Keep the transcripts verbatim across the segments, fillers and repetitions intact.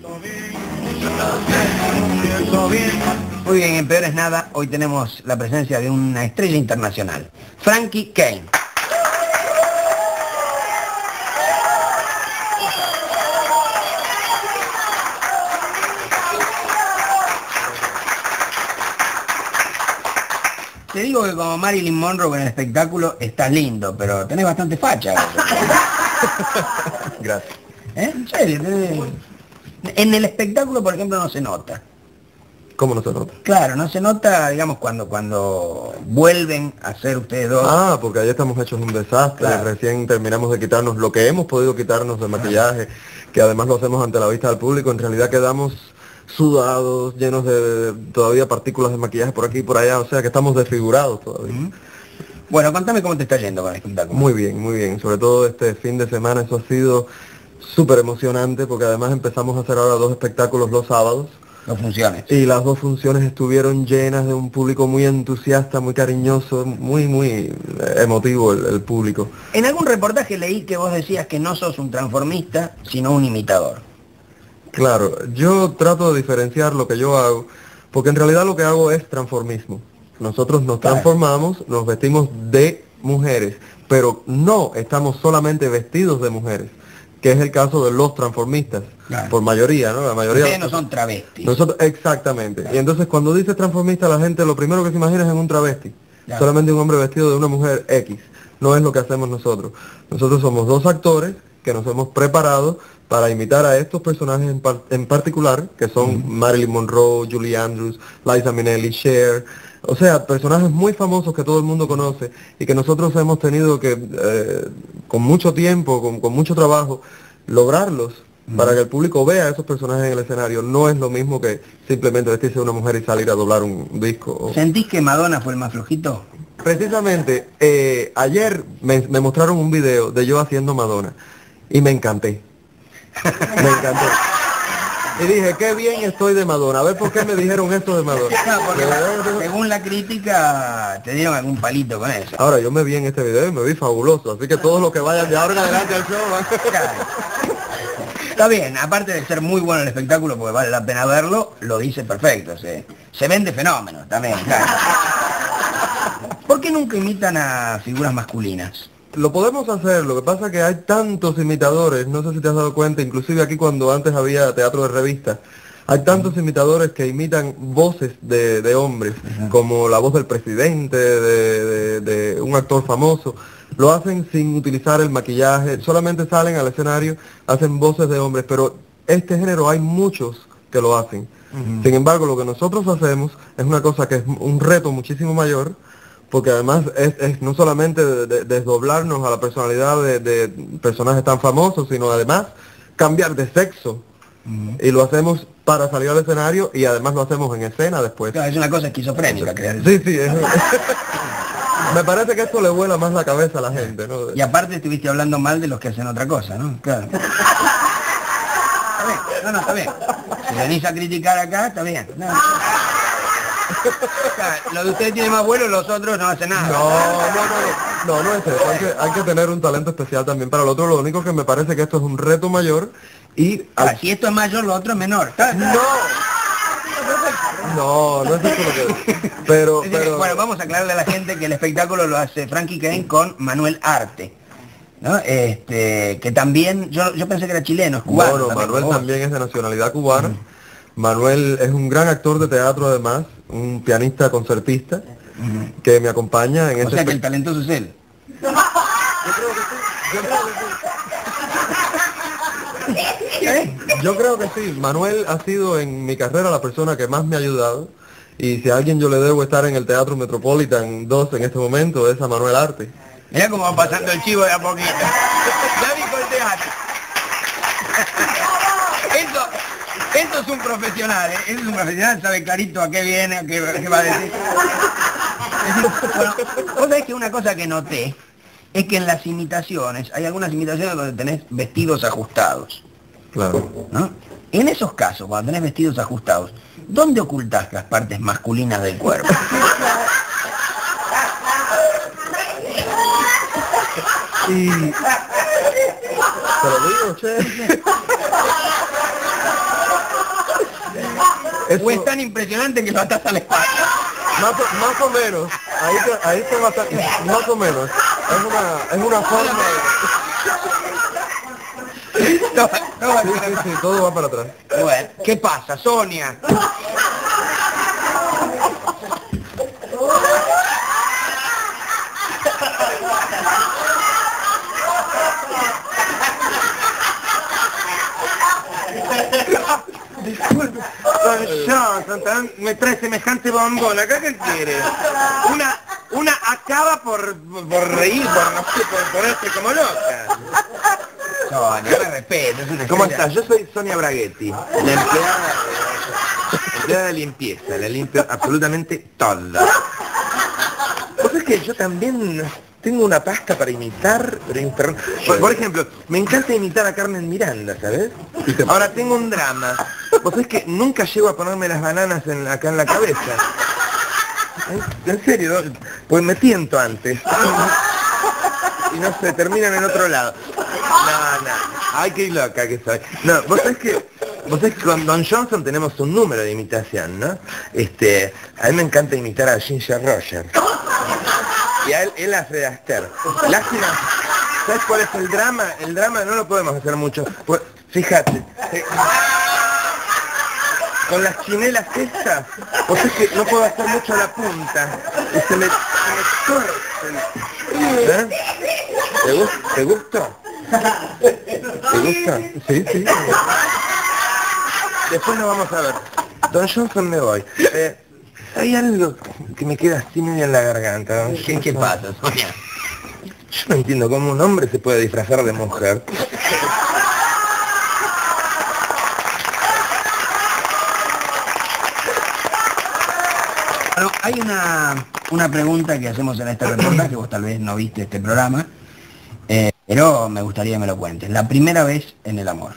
Muy bien, en Peor es Nada, hoy tenemos la presencia de una estrella internacional, Frankie Kane. Te digo que como Marilyn Monroe en el espectáculo estás lindo, pero tenés bastante facha. Gracias. ¿Eh? En serio, tenés... En el espectáculo, por ejemplo, no se nota. ¿Cómo no se nota? Claro, no se nota, digamos, cuando cuando vuelven a ser ustedes dos. Ah, porque ahí estamos hechos un desastre. Claro. Recién terminamos de quitarnos lo que hemos podido quitarnos de maquillaje, que además lo hacemos ante la vista del público. En realidad quedamos sudados, llenos de todavía partículas de maquillaje por aquí y por allá, o sea que estamos desfigurados todavía. Uh-huh. Bueno, contame cómo te está yendo con el espectáculo. Muy bien, muy bien. Sobre todo este fin de semana, eso ha sido súper emocionante, porque además empezamos a hacer ahora dos espectáculos los sábados. Dos funciones. Y las dos funciones estuvieron llenas de un público muy entusiasta, muy cariñoso, muy, muy emotivo el, el público. En algún reportaje leí que vos decías que no sos un transformista, sino un imitador. Claro, yo trato de diferenciar lo que yo hago, porque en realidad lo que hago es transformismo. Nosotros nos Claro. transformamos, nos vestimos de mujeres, pero no estamos solamente vestidos de mujeres, que es el caso de los transformistas, Claro. por mayoría, ¿no? La mayoría. Ustedes no son travestis. Nosotros, exactamente. Claro. Y entonces cuando dice transformista, la gente lo primero que se imagina es en un travesti. Claro. Solamente un hombre vestido de una mujer X. No es lo que hacemos nosotros. Nosotros somos dos actores que nos hemos preparado para imitar a estos personajes en, par en particular, que son uh-huh. Marilyn Monroe, Julie Andrews, Liza Minnelli, Cher. O sea, personajes muy famosos que todo el mundo conoce y que nosotros hemos tenido que, eh, con mucho tiempo, con, con mucho trabajo, lograrlos uh-huh. para que el público vea a esos personajes en el escenario. No es lo mismo que simplemente vestirse de una mujer y salir a doblar un disco. ¿Sentís que Madonna fue el más flojito? Precisamente, eh, ayer me, me mostraron un video de yo haciendo Madonna y me encanté. Me encantó. Y dije, qué bien estoy de Madonna. A ver por qué me dijeron esto de Madonna. No, porque según la crítica te dieron algún palito con eso. Ahora, yo me vi en este video y me vi fabuloso. Así que todos los que vayan de ahora en adelante al show van. Claro. Está bien, aparte de ser muy bueno el espectáculo, porque vale la pena verlo, lo dice perfecto. Se, se vende fenómeno también, claro. ¿Por qué nunca imitan a figuras masculinas? Lo podemos hacer, lo que pasa es que hay tantos imitadores, no sé si te has dado cuenta, inclusive aquí cuando antes había teatro de revista, hay tantos imitadores que imitan voces de, de hombres, uh-huh. como la voz del presidente, de, de, de un actor famoso, lo hacen sin utilizar el maquillaje, solamente salen al escenario, hacen voces de hombres, pero este género hay muchos que lo hacen. Uh-huh. Sin embargo, lo que nosotros hacemos es una cosa que es un reto muchísimo mayor, porque además es, es no solamente de, de, desdoblarnos a la personalidad de, de personajes tan famosos, sino además cambiar de sexo. Uh-huh. Y lo hacemos para salir al escenario y además lo hacemos en escena después. Claro, es una cosa esquizofrénica, creo. Sí, sí. Es, me parece que esto le vuela más la cabeza a la gente, ¿no? Y aparte estuviste hablando mal de los que hacen otra cosa, ¿no? Claro. Está bien. No, no, está bien. Si venís a criticar acá, está bien. No. Lo de ustedes tiene más vuelo, los otros no hacen nada. No, no, no, no, no es eso. Hay que, hay que tener un talento especial también para el otro. Lo único que me parece que esto es un reto mayor y... Ah, al... si esto es mayor, lo otro es menor. No. No, no es eso lo que... Pero, es decir, pero... Bueno, vamos a aclararle a la gente que el espectáculo lo hace Frankie Kane con Manuel Arte, ¿no? Este, que también, yo, yo pensé que era chileno, es cubano. No, no, también, Manuel también es de nacionalidad cubana. Uh-huh. Manuel es un gran actor de teatro además, un pianista concertista, uh-huh. que me acompaña en o este... O sea que el talentoso es él. Yo creo que sí, yo creo que sí. Yo creo que sí. Manuel ha sido en mi carrera la persona que más me ha ayudado. Y si a alguien yo le debo estar en el Teatro Metropolitan dos en este momento, es a Manuel Arte. Mirá cómo va pasando el chivo de a poquito. Ya dijo el teatro. Eso, eso es un profesional, ¿eh? Eso es un profesional, sabe clarito a qué viene, a qué, a qué va a decir. Bueno, vos sabés que una cosa que noté es que en las imitaciones, hay algunas imitaciones donde tenés vestidos ajustados. Claro. ¿No? En esos casos, cuando tenés vestidos ajustados, ¿dónde ocultás las partes masculinas del cuerpo? Y... Te lo digo, che. Eso- ¿O es tan impresionante que lo atas a la espalda? Más o, más o menos, ahí te, ahí te va a estar- más o menos, es una, es una forma de... No, no va a Sí, ser- sí, sí, todo va para atrás. Bueno, ¿qué pasa, Sonia? Disculpe, Don Johnson, tan- me trae semejante bombón, ¿acá qué quiere? Una, una acaba por, por reír, por, no sé, por ponerse como loca. Sonia, me respeto, es una ¿Cómo estrella. estás? Yo soy Sonia Braghetti, la empleada, empleada de limpieza, la limpio absolutamente toda. ¿Vos sabés que yo también tengo una pasta para imitar? Pero infer- por, por ejemplo, me encanta imitar a Carmen Miranda, ¿sabes? Ahora tengo un drama. Vos sabés que nunca llego a ponerme las bananas en, acá en la cabeza. En, en serio, pues me tiento antes. Y no sé, terminan en otro lado. No, no. Ay, qué loca que soy. No, vos sabés que, vos sabés que con Don Johnson tenemos un número de imitación, ¿no? Este, a mí me encanta imitar a Ginger Rogers. Y a él, él a Fred Astaire. Lástima, ¿sabes cuál es el drama? El drama no lo podemos hacer mucho. Pues, fíjate. eh, con las chinelas estas, vos sabés que no puedo hacer mucho la punta. Y se me, se me torcen. ¿Eh? ¿Te, gu- ¿Te gustó? ¿Te gusta? Sí, sí. Después nos vamos a ver. Don Johnson, me voy. Eh, hay algo que me queda así medio en la garganta, Don ¿Qué, qué Johnson. pasa, Sonia? Yo no entiendo cómo un hombre se puede disfrazar de mujer. Bueno, hay una, una pregunta que hacemos en este reportaje, vos tal vez no viste este programa, eh, pero me gustaría que me lo cuentes. La primera vez en el amor.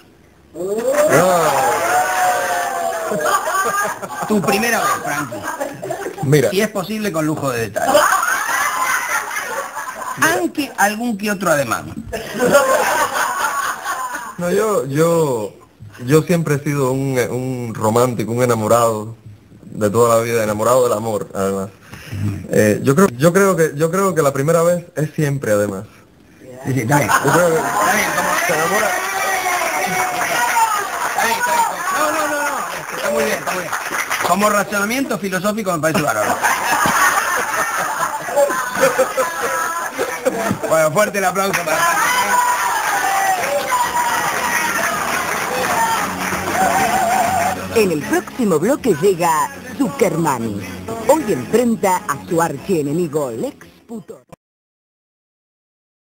Tu primera vez, Frankie. Mira, Si es posible, con lujo de detalle. Aunque algún que otro ademán. no, yo, yo, yo siempre he sido un, un romántico, un enamorado de toda la vida, enamorado del amor, además. Eh, yo creo, yo creo que, yo creo que la primera vez es siempre, además. Sí, sí, está bien. Yo creo que Está bien, como... se enamora. Está bien, está bien. No, no, no, no. Está muy bien, está muy bien. Como razonamiento filosófico me parece bárbaro. Bueno, fuerte el aplauso para... En el próximo bloque llega Zuckerman. Hoy enfrenta a su archienemigo Lex Luthor.